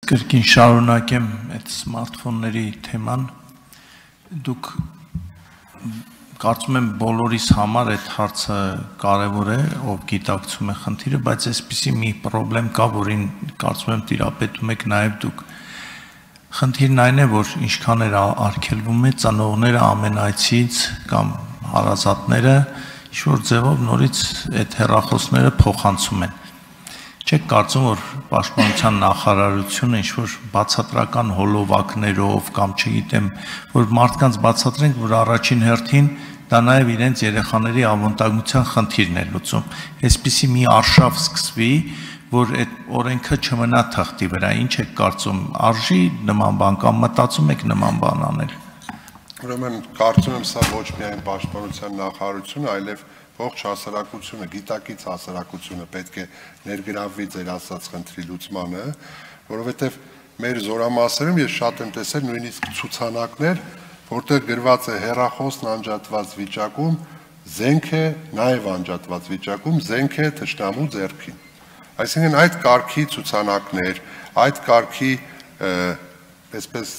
Կրկին շարունակեմ այդ սմարթֆոնների թեման, դուք կարծում եմ բոլորիս համար այդ հարցը կարևոր է, ով գիտակցում է խնդիրը, բայց այսպիսի մի պրոբլեմ կա, որին կարծում եմ տիրապետում եք նաև դուք։ Խնդիրն այն է, որ ինչքան էր արգելվում է, ծնողները ամենայցից կամ հարազատները ինչ-որ ձևով նորից այդ հեռախոսները փոխանցում են։ Չեք կարծում, որ պաշտպանության նախարարությունը ինչ-որ բացատրական հոլովակներով կամ չգիտեմ, որ մարդկանց բացատրենք, որ առաջին հերթին դա նաև իրենց երեխաների անվտանգության խնդիրն է լուծում։ Այսպիսի մի արշավ սկսվի, որ այդ օրենքը չմնա թղթի վրա, ինչ եք կարծում, արժի նման բան կամ մտածում եք նման բան անել։ Ուրեմն կարծում եմ սա ոչ միայն պաշտպանության նախարարությունը, այլև ողջ հասարակությունը, գիտակից հասարակությունը պետք է ներգրավվի ձեր ասած խնդրի լուծմանը, որովհետև մեր զորամասերում ես շատ եմ տեսել նույնիսկ ցուցանակներ, որտեղ գրված է հեռախոսն անջատված վիճակում, զենք է նաև անջատված վիճակում, զենք է թշնամու ձեռքին։ Այսինքն այդ կարգի ցուցանակներ, այդ կարգի այսպես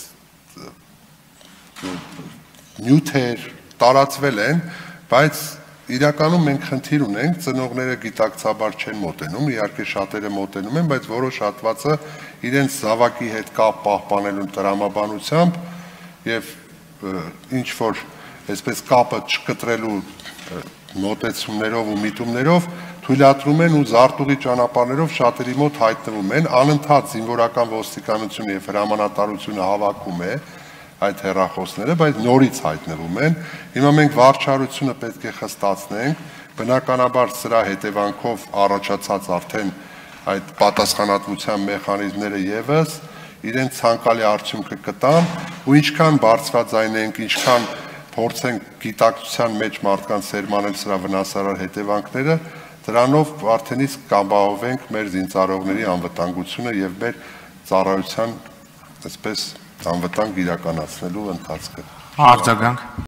նյութեր տարածվել են, բայց իրականում մենք խնդիր ունենք, ծնողները գիտակցաբար չեն մոտենում, իհարկե շատերը մոտենում են, բայց որոշ հատվածը իրենց զավակի հետ կապ պահպանելու տրամաբանությամբ եւ ինչ որ այսպես կապը չկտրելու մոտեցումներով ու միտումներով թույլատրում են ու զարտուղի ճանապարհներով շատերի մոտ հայտնվում են, անընդհատ զինվորական ոստիկանությունը եւ հրամանատարությունը հավաքում է այդ հեռախոսները, բայց նորից հայտնվում են։ Հիմա մենք վարչարությունը պետք է խստացնենք, բնականաբար սրա հետևանքով առաջացած արդեն այդ պատասխանատվության մեխանիզմները եւս իրենց ցանկալի արդյունքը կտան ու ինչքան բարձրաձայնենք, ինչքան փորձենք գիտակցության մեջ մարդկանց սերմանել սրա վնասարար հետևանքները, դրանով արդեն իսկ կապահովենք մեր զինծառայողների անվտանգությունը եւ մեր ծառայության այսպես անվտանգ իրականացնելու ընթացքը։ Արձագանք